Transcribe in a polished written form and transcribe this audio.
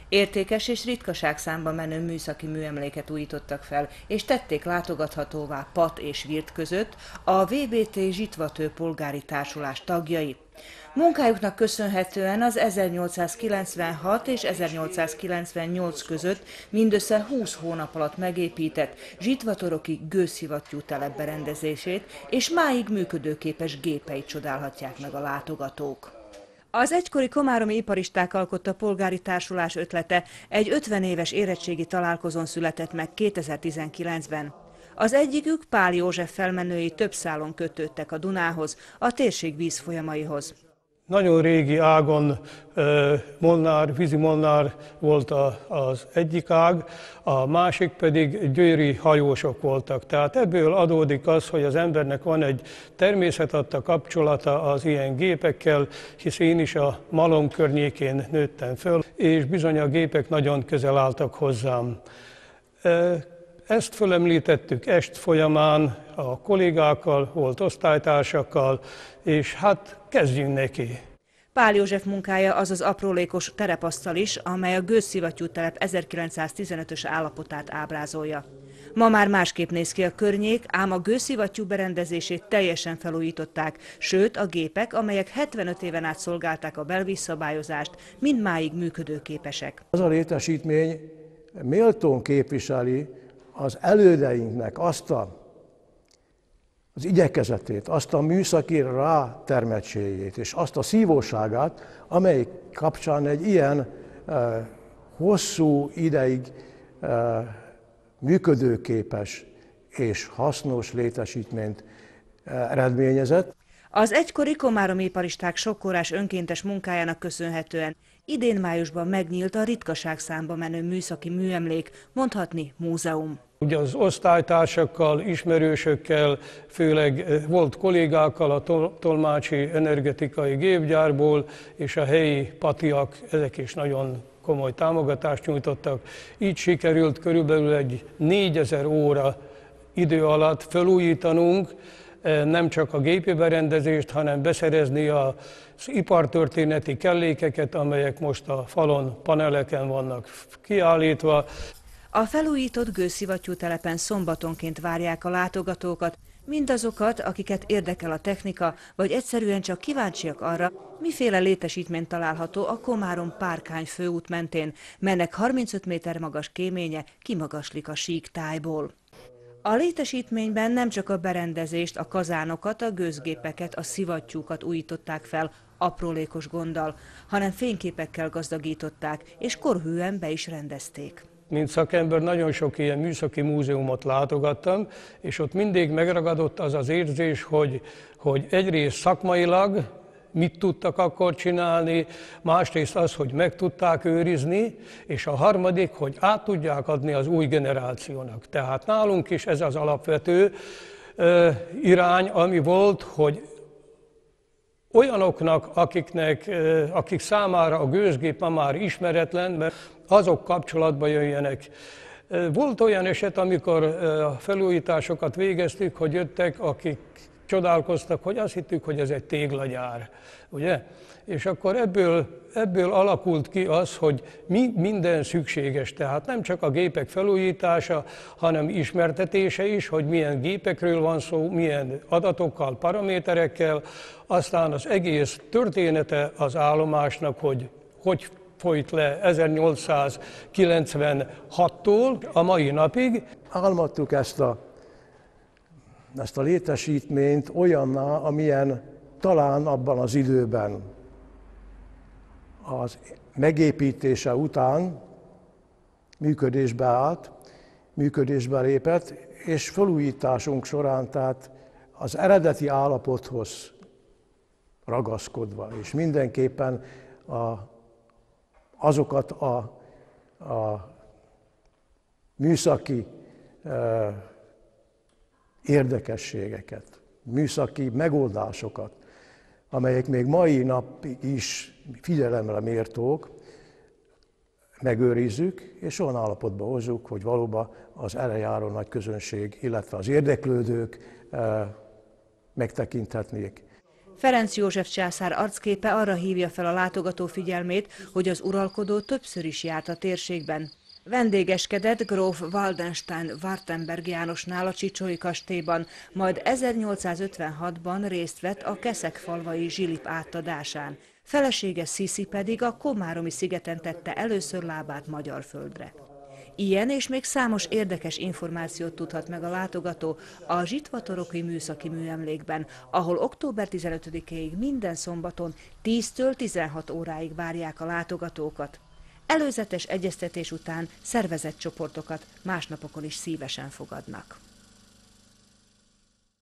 Értékes és ritkaságszámba menő műszaki műemléket újítottak fel, és tették látogathatóvá Pat és Virt között a VBT Zsitvatő polgári társulás tagjai. Munkájuknak köszönhetően az 1896 és 1898 között mindössze 20 hónap alatt megépített Zsitvatoroki gőzszivattyú telep berendezését és máig működőképes gépeit csodálhatják meg a látogatók. Az egykori komáromi iparisták alkotta polgári társulás ötlete egy 50 éves érettségi találkozón született meg 2019-ben. Az egyikük, Pál József felmenői több szálon kötődtek a Dunához, a térség vízfolyamaihoz. Nagyon régi ágon vízi molnár volt az egyik ág, a másik pedig győri hajósok voltak. Tehát ebből adódik az, hogy az embernek van egy természet adta kapcsolata az ilyen gépekkel, hisz én is a Malom környékén nőttem föl, és bizony a gépek nagyon közel álltak hozzám. Ezt fölemlítettük est folyamán a kollégákkal, volt osztálytársakkal, és hát kezdjünk neki. Pál József munkája az az aprólékos terepasztal is, amely a gőzszivattyú telep 1915-ös állapotát ábrázolja. Ma már másképp néz ki a környék, ám a gőzszivattyú berendezését teljesen felújították, sőt a gépek, amelyek 75 éven át szolgálták a belvízszabályozást, mindmáig működőképesek. Az a létesítmény méltón képviseli az elődeinknek azt az igyekezetét, azt a műszaki rátermettségét és azt a szívóságát, amely kapcsán egy ilyen hosszú ideig működőképes és hasznos létesítményt eredményezett. Az egykori komáromi iparisták sokkorás önkéntes munkájának köszönhetően idén májusban megnyílt a ritkaságszámba menő műszaki műemlék, mondhatni múzeum. Ugye az osztálytársakkal, ismerősökkel, főleg volt kollégákkal a Tolmácsi Energetikai Gépgyárból, és a helyi patiak, ezek is nagyon komoly támogatást nyújtottak. Így sikerült körülbelül egy 4000 óra idő alatt felújítanunk nem csak a gépi berendezést, hanem beszerezni az ipartörténeti kellékeket, amelyek most a falon, paneleken vannak kiállítva. A felújított gőzszivattyú telepen szombatonként várják a látogatókat, mindazokat, akiket érdekel a technika, vagy egyszerűen csak kíváncsiak arra, miféle létesítmény található a Komárom-Párkány főút mentén, melynek 35 méter magas kéménye kimagaslik a sík tájból. A létesítményben nem csak a berendezést, a kazánokat, a gőzgépeket, a szivattyúkat újították fel aprólékos gonddal, hanem fényképekkel gazdagították, és korhűen be is rendezték. Mint szakember nagyon sok ilyen műszaki múzeumot látogattam, és ott mindig megragadott az az érzés, hogy egyrészt szakmailag mit tudtak akkor csinálni, másrészt az, hogy meg tudták őrizni, és a harmadik, hogy át tudják adni az új generációnak. Tehát nálunk is ez az alapvető irány, ami volt, hogy olyanoknak, akik számára a gőzgép ma már ismeretlen, mert azok kapcsolatba jöjjenek. Volt olyan eset, amikor a felújításokat végeztük, hogy jöttek, akik csodálkoztak, hogy azt hittük, hogy ez egy téglagyár, ugye? És akkor ebből alakult ki az, hogy minden szükséges, tehát nem csak a gépek felújítása, hanem ismertetése is, hogy milyen gépekről van szó, milyen adatokkal, paraméterekkel, aztán az egész története az állomásnak, hogy folyt le 1896-tól a mai napig. Álmodtuk ezt a létesítményt olyanná, amilyen talán abban az időben az megépítése után működésbe állt, működésbe lépett, és felújításunk során, tehát az eredeti állapothoz ragaszkodva, és mindenképpen azokat a műszaki érdekességeket, műszaki megoldásokat, amelyek még mai napig is figyelemre méltók, megőrizzük, és olyan állapotba hozzuk, hogy valóban az elejáró nagy közönség, illetve az érdeklődők megtekinthetnék. Ferenc József császár arcképe arra hívja fel a látogató figyelmét, hogy az uralkodó többször is járt a térségben. Vendégeskedett gróf Waldenstein-Wartenberg Jánosnál a Csicsói kastélyban, majd 1856-ban részt vett a Keszeg-falvai zsilip átadásán. Felesége Sziszi pedig a Komáromi szigeten tette először lábát magyar földre. Ilyen és még számos érdekes információt tudhat meg a látogató a Zsitvatoroki Műszaki Műemlékben, ahol október 15-ig minden szombaton 10-től 16 óráig várják a látogatókat. Előzetes egyeztetés után szervezett csoportokat más napokon is szívesen fogadnak.